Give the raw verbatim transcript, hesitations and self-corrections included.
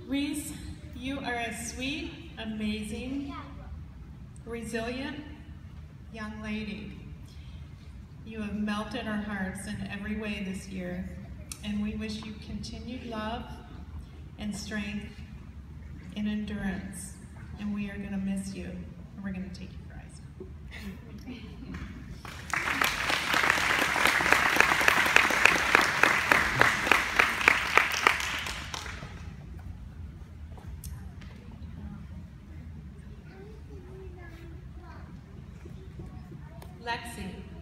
Reese, you are a sweet, amazing, resilient young lady. You have melted our hearts in every way this year, and we wish you continued love and strength and endurance. And we are going to miss you, and we're going to take your prize. Lexi.